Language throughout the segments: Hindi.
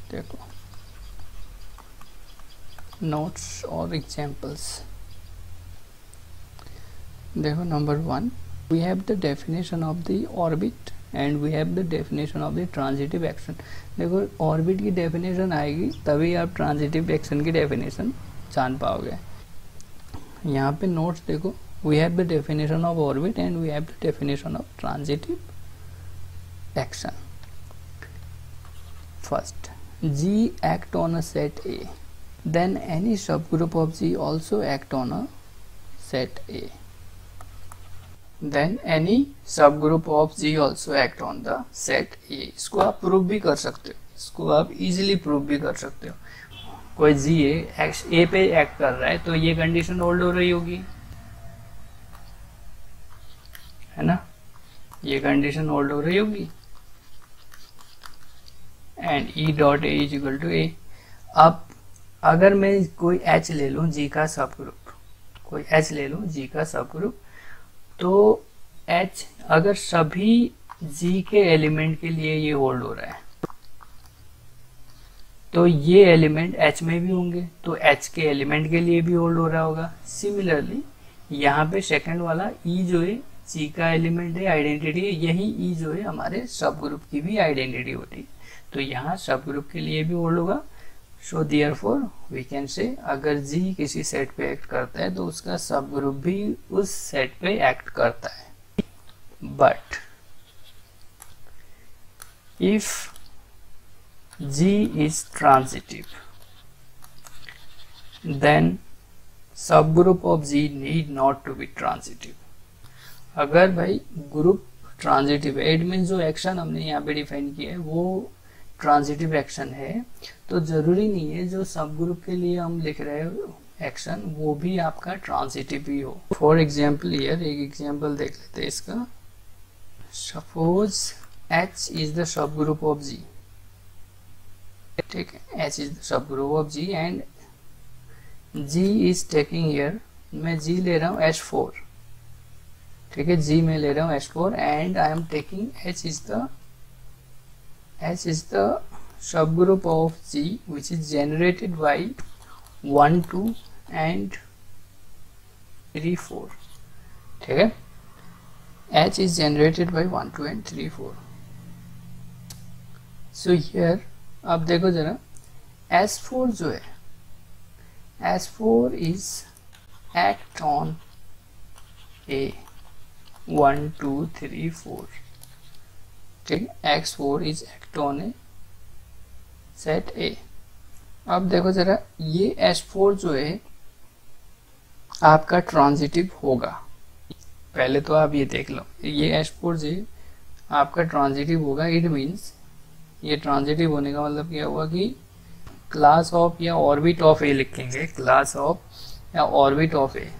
देखो नोट्स और एग्जांपल्स। देखो number 1, we have the definition of the orbit and we have the definition of the transitive action. देखो ऑर्बिट की डेफिनेशन आएगी तभी आप ट्रांजिटिव एक्शन की डेफिनेशन जान पाओगे। यहाँ पे नोट्स देखो, we have the definition of orbit and we have the definition of transitive action. First, G act on a set A, then any subgroup of G also act on a set A. Then any subgroup of G also act on the set A. इसको आप प्रूव भी कर सकते हो, इसको आप इजीली प्रूव भी कर सकते हो। कोई G A पे एक्ट कर रहा है तो ये कंडीशन होल्ड हो रही होगी, है ना, ये कंडीशन होल्ड हो रही होगी and E dot A is equal to A। अब अगर मैं कोई H ले लूँ G का सब ग्रुप, कोई H ले लूँ G का सब ग्रुप, तो H अगर सभी G के एलिमेंट के लिए ये होल्ड हो रहा है तो ये एलिमेंट H में भी होंगे तो H के एलिमेंट के लिए भी होल्ड हो रहा होगा। सिमिलरली यहाँ पे सेकंड वाला E जो है G का एलिमेंट है, आइडेंटिटी है, यही E जो है हमारे सब ग्रुप की भी आइडेंटिटी होती है, तो यहाँ सब ग्रुप के लिए भी होल्ड होगा। So therefore we can say अगर G किसी सेट पे एक्ट करता है तो उसका सब ग्रुप भी उस सेट पे एक्ट करता है। But if G is transitive, then subgroup of G need not to be transitive। अगर भाई ग्रुप ट्रांजिटिव है, इट मीन जो एक्शन हमने यहाँ पे डिफाइन किया है वो ट्रांजिटिव एक्शन है, तो जरूरी नहीं है जो सब ग्रुप के लिए हम लिख रहे हैं एक्शन वो भी आपका ट्रांजिटिव ही हो। फॉर एग्जाम्पल हियर एक एग्जाम्पल देख लेते हैं इसका। Suppose H is the sub group of G, ठीक है, H is the sub group of G and G is taking here, मैं G ले रहा हूँ H4, ठीक है, G में ले रहा हूँ H4 and I am taking H is the subgroup of G which is generated by 1 2 and 3 4, ठीक है, H is generated by 1 2 and 3 4। so here अब देखो जरा S4 जो है, S4 is act on A 1 2 3 4, ठीक, X4 is act on A set A। अब देखो जरा ये S4 जो है आपका ट्रांजिटिव होगा, पहले तो आप ये देख लो, ये S4 जो है आपका ट्रांजिटिव होगा। इट मीन्स ये ट्रांजिटिव होने का मतलब क्या हुआ कि क्लास ऑफ या ऑर्बिट ऑफ ए लिखेंगे, क्लास ऑफ या orbit of A,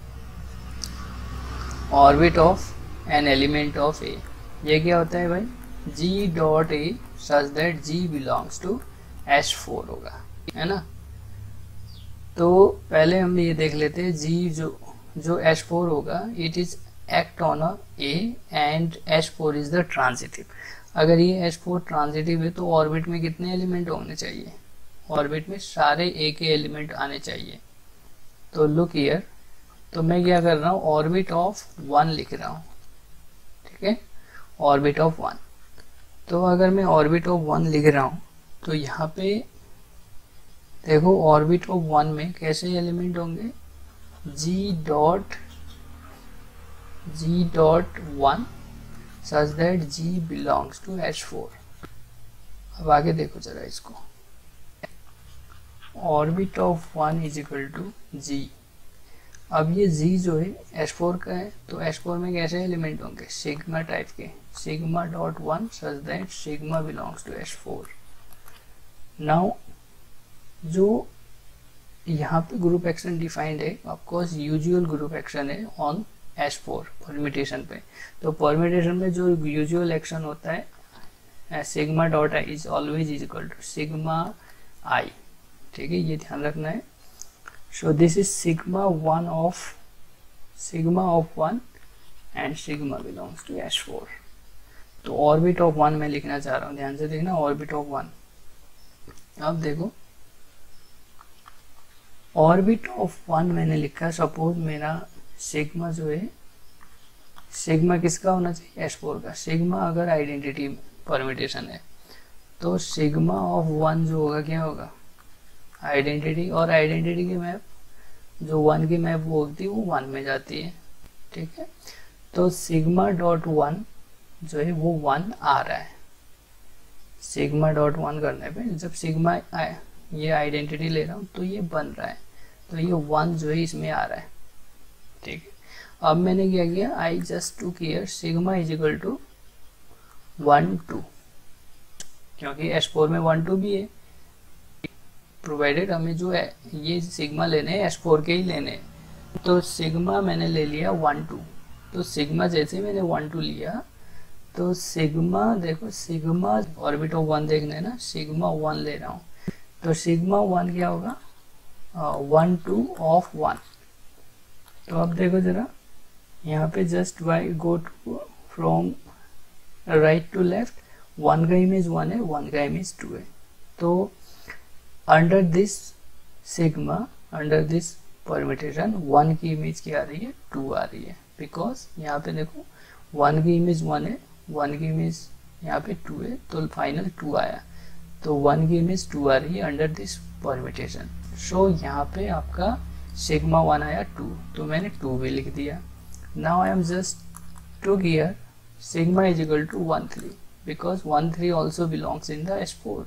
orbit of an element of A. ये क्या होता है भाई, G dot A such that G belongs to H4 होगा, है ना। तो पहले हम ये देख लेते हैं G जो H4 होगा, it is act on a A and H4 is the transitive. अगर ये H4 ट्रांजिटिव है तो ऑर्बिट में कितने एलिमेंट होने चाहिए, ऑर्बिट में सारे A के एलिमेंट आने चाहिए। तो लुक हियर, तो मैं क्या कर रहा हूँ, ऑर्बिट ऑफ 1 लिख रहा हूँ, ठीक है, ऑर्बिट ऑफ 1। तो अगर मैं ऑर्बिट ऑफ 1 लिख रहा हूँ तो यहाँ पे देखो ऑर्बिट ऑफ 1 में कैसे एलिमेंट होंगे, G dot 1 such that G belongs to H4। अब आगे देखो जरा इसको, orbit of 1 is equal to G। अब ये G जो है H4 का है तो H4 में कैसे एलिमेंट होंगे, सिग्मा टाइप के, sigma dot 1 such that sigma belongs to H4। Now जो यहाँ पे ग्रुप एक्शन डिफाइंड है, ऑफकोर्स यूजुअल ग्रुप एक्शन है ऑन H4 परम्यूटेशन पे। तो परम्यूटेशन में जो यूजुअल एक्शन होता है sigma dot i is always is equal to sigma i, ठीक है, ये ध्यान रखना है। So this is sigma of 1 and sigma belongs to H4। तो ऑर्बिट ऑफ 1 में लिखना चाह रहा हूँ, ध्यान से देखना, ऑर्बिट ऑफ 1 अब देखो ऑर्बिट ऑफ 1 मैंने लिखा है, सपोज मेरा सिग्मा जो है, सिग्मा किसका होना चाहिए, S4 का। सिग्मा अगर आइडेंटिटी परमिटेशन है तो सिग्मा ऑफ 1 जो होगा क्या होगा, आइडेंटिटी, और आइडेंटिटी की मैप जो 1 की मैप वो होती है वो 1 में जाती है, ठीक है। तो सिग्मा डॉट 1 जो है वो 1 आ रहा है। सिग्मा डॉट 1 करने पे जब सिग्मा ये आइडेंटिटी ले रहा हूँ तो ये बन रहा है, तो ये 1 जो है इसमें आ रहा है, ठीक है। अब मैंने क्या किया, I just to clear sigma is equal to 1 2, क्योंकि S4 में 1 2 भी है, प्रोवाइडेड हमें जो है ये सिग्मा लेने हैं S4 के ही लेने हैं। तो सिग्मा मैंने ले लिया 1 2, तो सिग्मा जैसे मैंने 1 2 लिया तो सिग्मा देखो, सिग्मा ऑर्बिट ऑफ 1 देखना है ना, सिग्मा 1 ले रहा हूँ, तो सिग्मा 1 क्या होगा, 1 2 ऑफ 1। तो अब देखो जरा यहाँ पे just by go to from right to left, 1 का इमेज 1 है, 1 का इमेज 2 है। तो under this sigma, under this permutation 1 की इमेज क्या आ रही है, 2 आ रही है, बिकॉज यहाँ पे देखो 1 की इमेज 1 है, 1 की इमेज यहाँ पे 2 है, तो फाइनल 2 आया, तो 1 की इमेज 2 आ रही है अंडर दिस परमिटेशन। सो यहाँ पे आपका सिग्मा 1 आया 2, तो मैंने 2 भी लिख दिया। Now I am just to gear sigma is equal to 1 3, because 1 3 also belongs in the S4,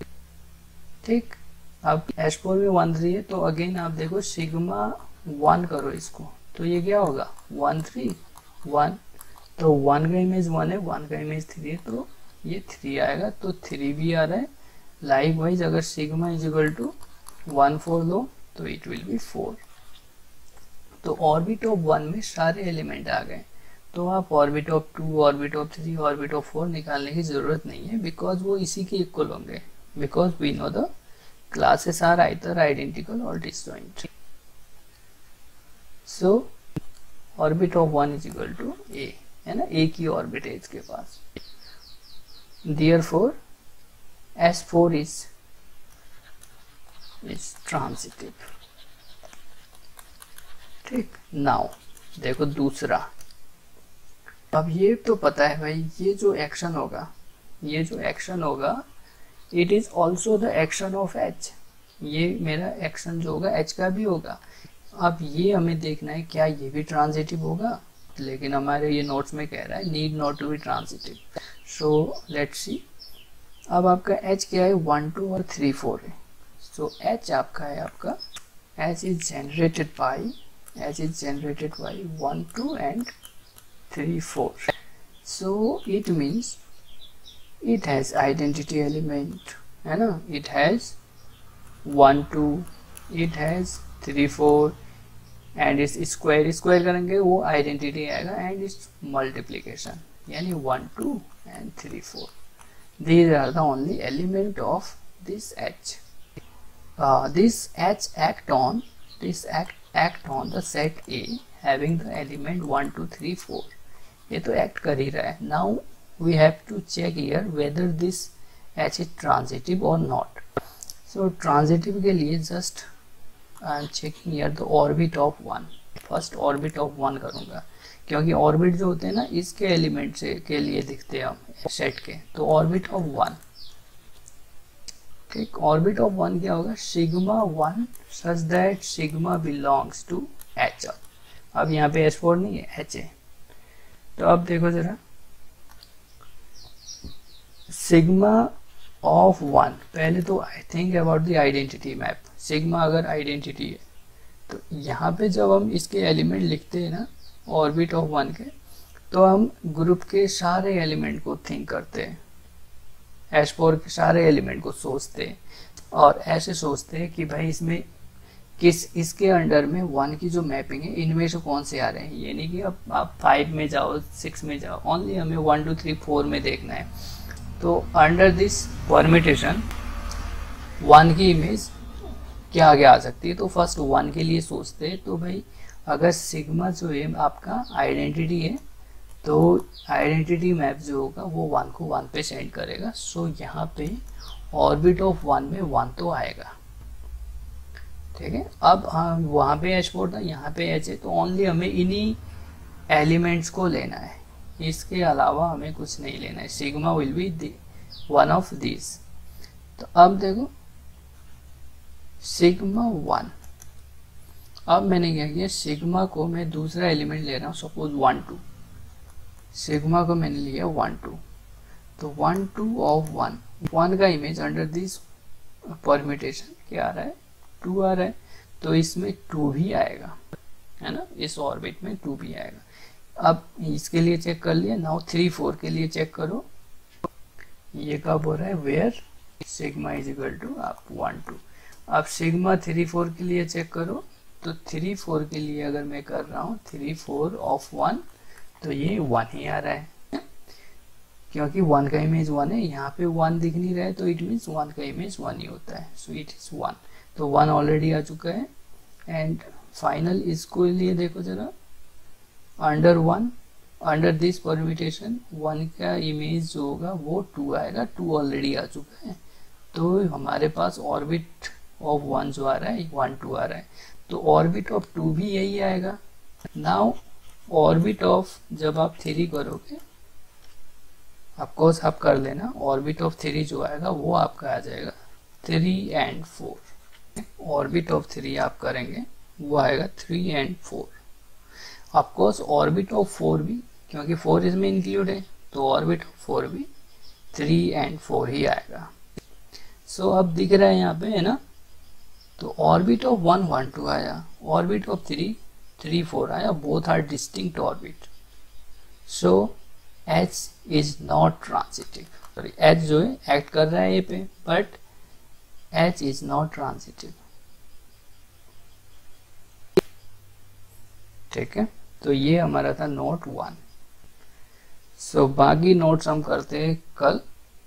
ठीक। अब S4 में 1 3 है, तो अगेन आप देखो सिग्मा 1 करो इसको, तो ये क्या होगा 1 3 1, तो 1 का इमेज 1 है, 1 का इमेज 3 है, तो ये 3 आएगा, तो 3 भी आ रहा है। लाइकवाइज अगर सिग्मा इज इक्वल टू 1 4 लो तो इट विल बी 4। तो ऑर्बिट ऑफ 1 में सारे एलिमेंट आ गए, तो आप orbit of 2, orbit of 3, orbit of 4 निकालने की जरूरत नहीं है, बिकॉज वो इसी के इक्वल होंगे, because we know the classes are either identical और disjoint. So orbit of 1 is equal to A, है ना, ए की ऑर्बिट है इसके पास, therefore S4 is ट्रांजिटिव, ठीक। नाउ देखो दूसरा, अब ये तो पता है भाई, ये जो एक्शन होगा, ये जो एक्शन होगा it is also the action of H, ये मेरा एक्शन जो होगा H का भी होगा। अब ये हमें देखना है क्या ये भी ट्रांजिटिव होगा, लेकिन हमारे ये नोट्स में कह रहा है need not to be transitive. So let's see, अब आपका H क्या है, 1 2 और 3 4 है। सो H आपका है, आपका H is generated by 1 2 and 3 4. So it means it has identity element, है ना, it has 1 2, it has 3 4 and इस स्क्वायर करेंगे वो आइडेंटिटी आएगा, एंड इस मल्टीप्लीकेशन यानी 1 2 and 3 4. These are the only element of this H. This H act on the set A having the element 1 2 3 4. ये तो एक्ट कर ही रहा है. Now we have to check here whether this H is transitive or not. So transitive के लिए just I am checking here the orbit of 1. First orbit of 1 करूँगा, क्योंकि ऑर्बिट जो होते हैं ना इसके एलिमेंट से के लिए दिखते हैं हम सेट के. तो ऑर्बिट ऑफ 1, ठीक, ऑर्बिट ऑफ 1 क्या होगा, sigma 1 such that sigma belongs to H. अब यहाँ पे S4 नहीं है, H है. तो अब देखो जरा, सिग्मा ऑफ 1, पहले तो I think about the identity map. Sigma अगर आइडेंटिटी है तो यहाँ पे जब हम इसके एलिमेंट लिखते हैं ना ऑर्बिट ऑफ 1 के, तो हम ग्रुप के सारे एलिमेंट को थिंक करते हैं, S4 के सारे एलिमेंट को सोचते हैं, और ऐसे सोचते हैं कि भाई इसमें इसके अंडर में 1 की जो मैपिंग है इनमें से कौन से आ रहे हैं. ये नहीं कि अब आप 5 में जाओ 6 में जाओ, ओनली हमें 1 2 3 4 में देखना है. तो अंडर दिस परमिटेशन 1 की इमेज क्या आगे आ सकती है, तो फर्स्ट 1 के लिए सोचते हैं. तो भाई अगर सिग्मा जो है आपका आइडेंटिटी है तो आइडेंटिटी मैप जो होगा वो 1 को 1 पे सेंड करेगा। सो यहाँ पे ऑर्बिट ऑफ 1 में 1 तो आएगा, ठीक है। अब हम वहाँ पे H4 था, यहाँ पे H है, तो ओनली हमें इन्हीं एलिमेंट्स को लेना है, इसके अलावा हमें कुछ नहीं लेना है। Sigma will be one of this. तो अब देखो सिग्मा 1, अब मैंने क्या किया, सिग्मा को मैं दूसरा एलिमेंट ले रहा हूँ, सपोज 1 2, सिग्मा को मैंने लिया 1 2, तो 1 2 ऑफ 1 का इमेज अंडर दिस परम्यूटेशन क्या आ रहा है, 2 आ रहा है, तो इसमें 2 भी आएगा, है ना, इस ऑर्बिट में 2 भी आएगा। अब इसके लिए चेक कर लिया, नाउ 3 4 के लिए चेक करो, ये कब हो रहा है, where sigma is equal to आप 1 2। अब सिग्मा 3 4 के लिए चेक करो, तो 3 4 के लिए अगर मैं कर रहा हूँ 3 4 ऑफ 1, तो ये 1 ही आ रहा है, क्योंकि 1 का इमेज 1 है, यहाँ पे 1 दिख नहीं रहा है, तो इट मीन्स 1 का इमेज 1 ही होता है, सो इट इज 1, तो 1 ऑलरेडी आ चुका है। एंड फाइनल इसको लिए देखो जरा, अंडर दिस परम्यूटेशन 1 का इमेज जो होगा वो 2 आएगा, 2 ऑलरेडी आ चुका है, तो हमारे पास ऑर्बिट ऑफ 1 जो आ रहा है 1 2 आ रहा है, तो ऑर्बिट ऑफ 2 भी यही आएगा। नाउ ऑर्बिट ऑफ जब आप 3 करोगे, ऑफकोर्स आप कर लेना, ऑर्बिट ऑफ 3 जो आएगा वो आपका आ जाएगा 3 and 4, ऑर्बिट ऑफ 3 आप करेंगे वो आएगा 3 and 4। ऑफकोर्स ऑर्बिट ऑफ 4 भी, क्योंकि 4 इसमें इंक्लूड है, तो ऑर्बिट ऑफ 4 भी 3 and 4 ही आएगा। सो अब दिख रहा है यहाँ पे, है ना, तो ऑर्बिट ऑफ 1 1 2 आया, ऑर्बिट ऑफ 3 3 4 आया, both are distinct orbit, so H is not transitive, sorry H जो है एक्ट कर रहा है ए पे, but H is not transitive, ठीक है। तो ये हमारा था नोट 1। सो बाकी नोट्स हम करते हैं कल,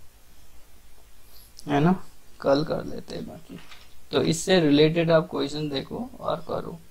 है ना, कल कर लेते हैं बाकी। तो इससे रिलेटेड आप क्वेश्चन देखो और करो।